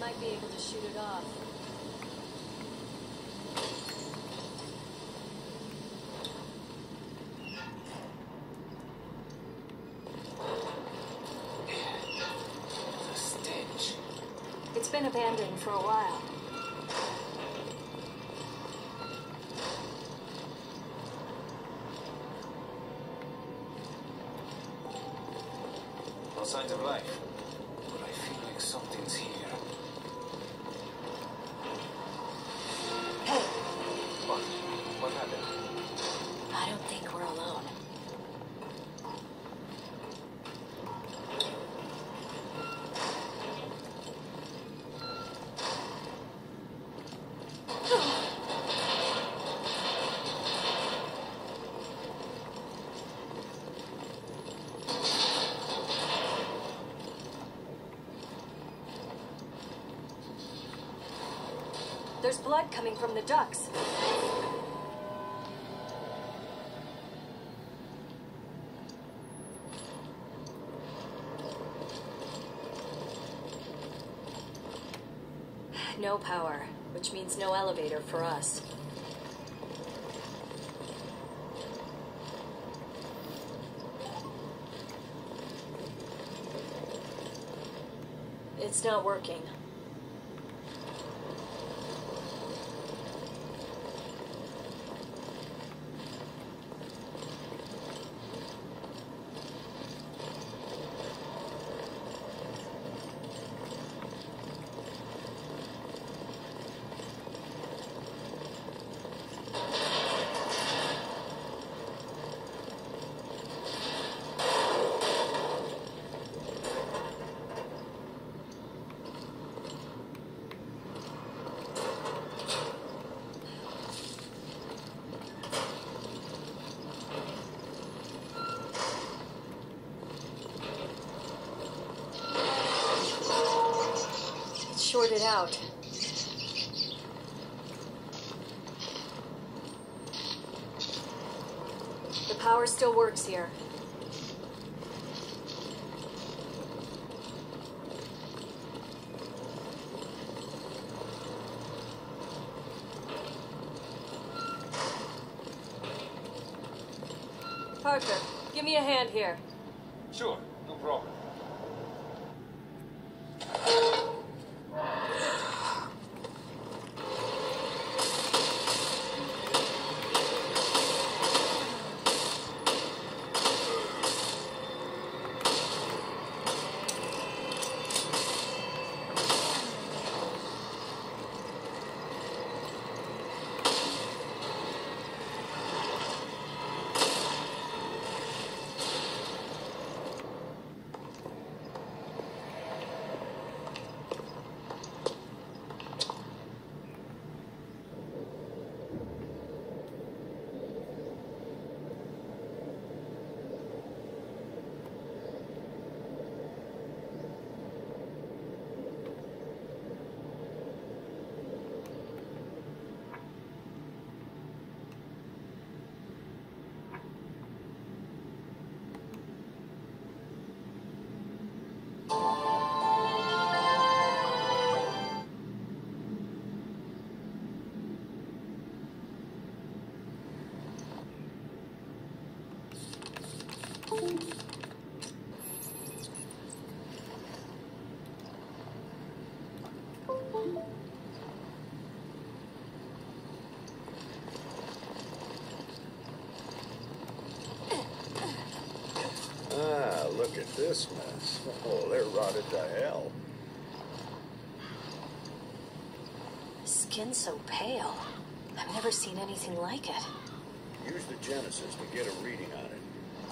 might be able to shoot it off. The stench. It's been abandoned for a while. No signs of life. But I feel like something's here. Hey, What? What happened? I don't think we're alone. There's blood coming from the ducts. No power, which means no elevator for us. It's not working. Shorted out. The power still works here. Parker, give me a hand here. Sure, no problem. Ah, look at this mess. Oh, they're rotted to hell. Skin so pale. I've never seen anything like it. Use the Genesis to get a reading on it.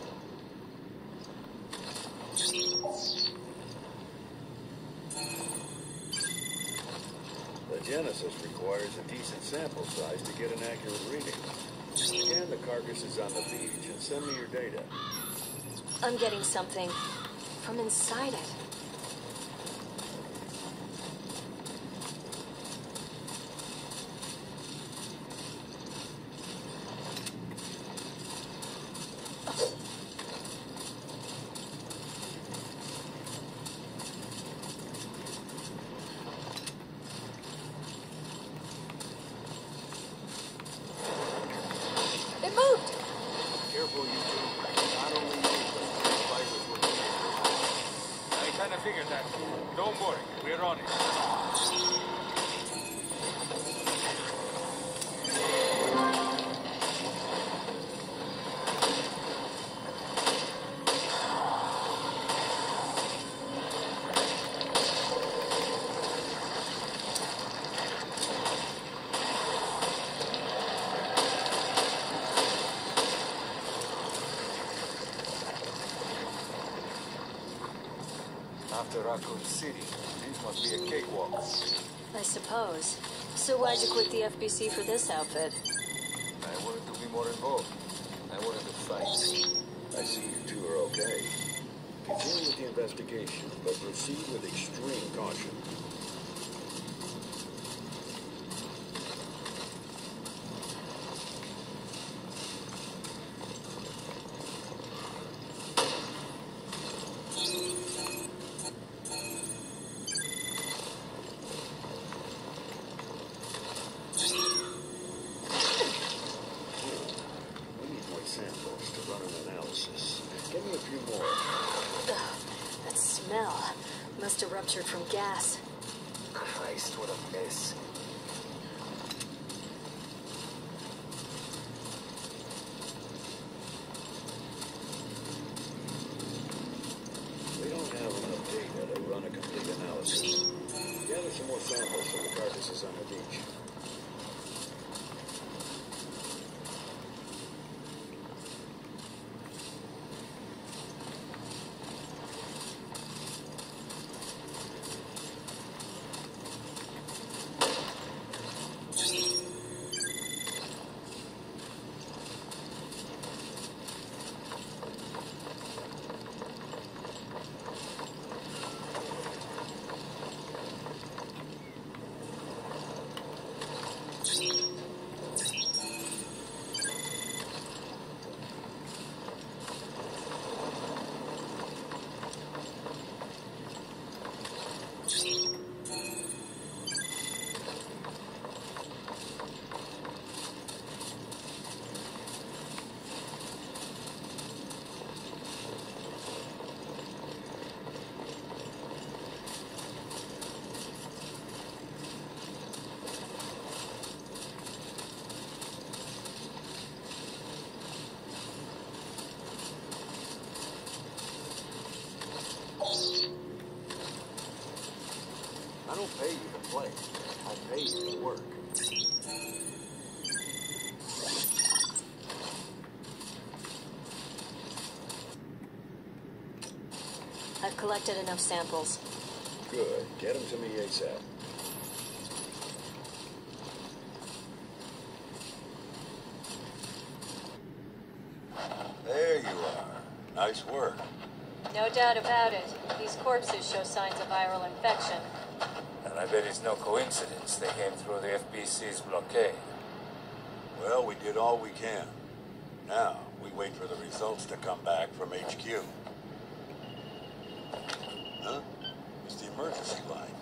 The Genesis requires a decent sample size to get an accurate reading. Scan the carcasses on the beach and send me your data. I'm getting something from inside it. figured that. Don't worry, we're on it. After Raccoon City, this must be a cakewalk. I suppose. So why'd you quit the FBC for this outfit? I wanted to be more involved. I wanted to fight. I see you two are okay. Continue with the investigation, but proceed with extreme caution. Samples to run an analysis. Give me a few more. Ugh, that smell. Must have ruptured from gas. Christ, what a mess. We don't have enough data to run a complete analysis. Gather some more samples from the carcasses on the beach. I don't pay you to play. I pay you to work. I've collected enough samples. Good. Get them to me ASAP. There you are. Nice work. No doubt about it. These corpses show signs of viral infection. And I bet it's no coincidence they came through the FBC's blockade. Well, we did all we can. Now, we wait for the results to come back from HQ. Huh? It's the emergency line.